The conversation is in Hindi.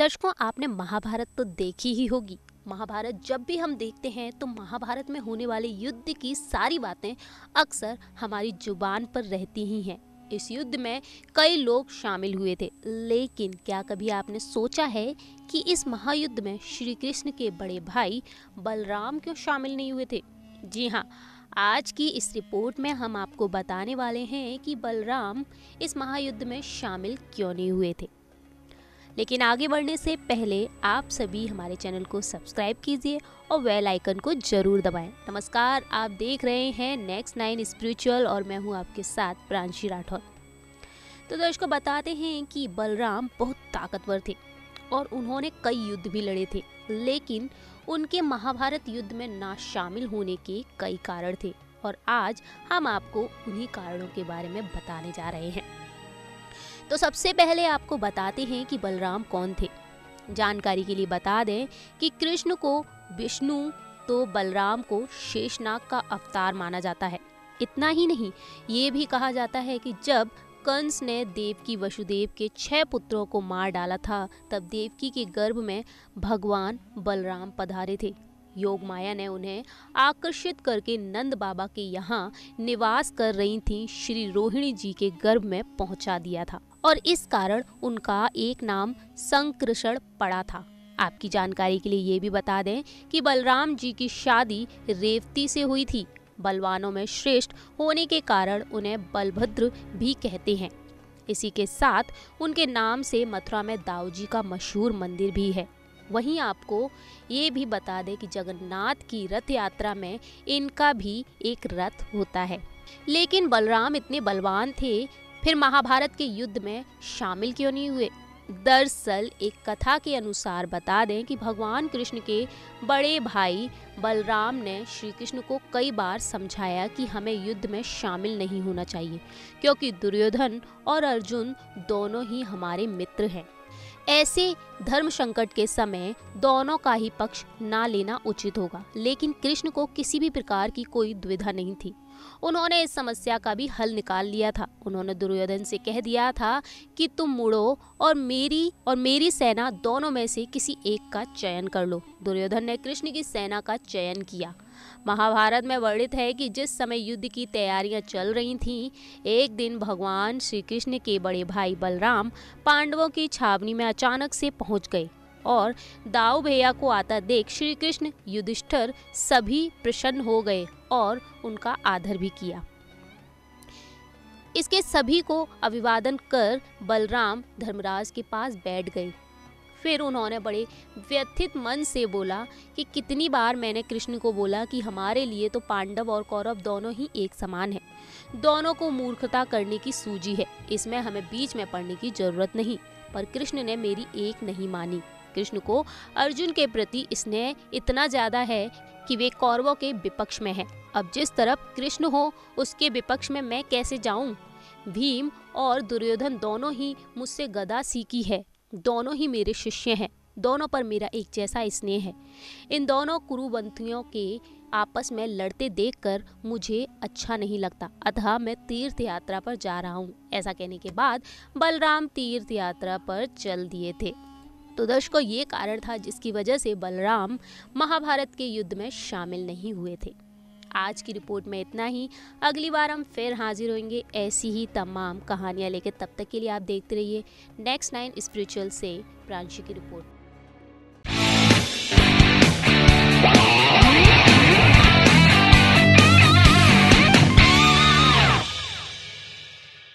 दर्शकों, आपने महाभारत तो देखी ही होगी। महाभारत जब भी हम देखते हैं तो महाभारत में होने वाले युद्ध की सारी बातें अक्सर हमारी जुबान पर रहती ही हैं। इस युद्ध में कई लोग शामिल हुए थे, लेकिन क्या कभी आपने सोचा है कि इस महायुद्ध में श्री कृष्ण के बड़े भाई बलराम क्यों शामिल नहीं हुए थे? जी हाँ, आज की इस रिपोर्ट में हम आपको बताने वाले हैं कि बलराम इस महायुद्ध में शामिल क्यों नहीं हुए थे। लेकिन आगे बढ़ने से पहले आप सभी हमारे चैनल को सब्सक्राइब कीजिए और बेल आइकन को जरूर दबाएं। नमस्कार, आप देख रहे हैं नेक्स्ट 9 स्पिरिचुअल और मैं हूं आपके साथ प्रांशी राठौर। तो दर्शकों, बताते हैं कि बलराम बहुत ताकतवर थे और उन्होंने कई युद्ध भी लड़े थे, लेकिन उनके महाभारत युद्ध में ना शामिल होने के कई कारण थे और आज हम आपको उन्हीं कारणों के बारे में बताने जा रहे हैं। तो सबसे पहले आपको बताते हैं कि बलराम कौन थे। जानकारी के लिए बता दें कि कृष्ण को विष्णु तो बलराम को शेषनाग का अवतार माना जाता है। इतना ही नहीं, ये भी कहा जाता है कि जब कंस ने देवकी वसुदेव के 6 पुत्रों को मार डाला था, तब देवकी के गर्भ में भगवान बलराम पधारे थे। योग माया ने उन्हें आकर्षित करके नंद बाबा के यहाँ निवास कर रही थी श्री रोहिणी जी के गर्भ में पहुंचा दिया था और इस कारण उनका एक नाम संकृषण पड़ा था। आपकी जानकारी के लिए ये भी बता दें कि बलराम जी की शादी रेवती से हुई थी। बलवानों में श्रेष्ठ होने के कारण उन्हें बलभद्र भी कहते हैं। इसी के साथ उनके नाम से मथुरा में दाऊ जी का मशहूर मंदिर भी है। वहीं आपको ये भी बता दें कि जगन्नाथ की रथ यात्रा में इनका भी एक रथ होता है। लेकिन बलराम इतने बलवान थे, फिर महाभारत के युद्ध में शामिल क्यों नहीं हुए? दरअसल एक कथा के अनुसार बता दें कि भगवान कृष्ण के बड़े भाई बलराम ने श्री कृष्ण को कई बार समझाया कि हमें युद्ध में शामिल नहीं होना चाहिए, क्योंकि दुर्योधन और अर्जुन दोनों ही हमारे मित्र हैं। ऐसे धर्म संकट के समय दोनों का ही पक्ष ना लेना उचित होगा। लेकिन कृष्ण को किसी भी प्रकार की कोई दुविधा नहीं थी। उन्होंने इस समस्या का भी हल निकाल लिया था। उन्होंने दुर्योधन से कह दिया था कि तुम मुड़ो और मेरी सेना दोनों में से किसी एक का चयन कर लो। दुर्योधन ने कृष्ण की सेना का चयन किया। महाभारत में वर्णित है कि जिस समय युद्ध की तैयारियां चल रही थीं, एक दिन भगवान श्री कृष्ण के बड़े भाई बलराम पांडवों की छावनी में अचानक से पहुंच गए और दाऊ भैया को आता देख श्री कृष्ण, युधिष्ठिर सभी प्रसन्न हो गए और उनका आदर भी किया। इसके सभी को अभिवादन कर बलराम धर्मराज के पास बैठ गए। फिर उन्होंने बड़े व्यथित मन से बोला कि कितनी बार मैंने कृष्ण को बोला कि हमारे लिए तो पांडव और कौरव दोनों ही एक समान है। दोनों को मूर्खता करने की सूझी है, इसमें हमें बीच में पड़ने की जरूरत नहीं। पर कृष्ण ने मेरी एक नहीं मानी। कृष्ण को अर्जुन के प्रति स्नेह इतना ज्यादा है कि वे कौरवों के विपक्ष में है। अब जिस तरफ कृष्ण हो उसके विपक्ष में मैं कैसे जाऊं? भीम और दुर्योधन दोनों ही मुझसे गदा सीखी है, दोनों ही मेरे शिष्य हैं, दोनों पर मेरा एक जैसा स्नेह है। इन दोनों कुरुवंशियों के आपस में लड़ते देखकर मुझे अच्छा नहीं लगता, अतः मैं तीर्थ यात्रा पर जा रहा हूँ। ऐसा कहने के बाद बलराम तीर्थ यात्रा पर चल दिए थे। तो दर्शकों, ये कारण था जिसकी वजह से बलराम महाभारत के युद्ध में शामिल नहीं हुए थे। आज की रिपोर्ट में इतना ही। अगली बार हम फिर हाजिर होंगे ऐसी ही तमाम कहानियाँ लेकर। तब तक के लिए आप देखते रहिए नेक्स्ट 9 स्पिरिचुअल से प्रांशी की रिपोर्ट।